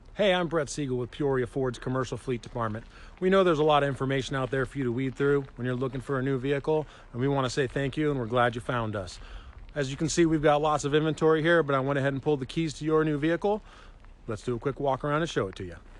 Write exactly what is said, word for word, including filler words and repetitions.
Hey, I'm Brett Siegel with Peoria Ford's Commercial Fleet Department. We know there's a lot of information out there for you to weed through when you're looking for a new vehicle, and we want to say thank you, and we're glad you found us. As you can see, we've got lots of inventory here, but I went ahead and pulled the keys to your new vehicle. Let's do a quick walk around and show it to you.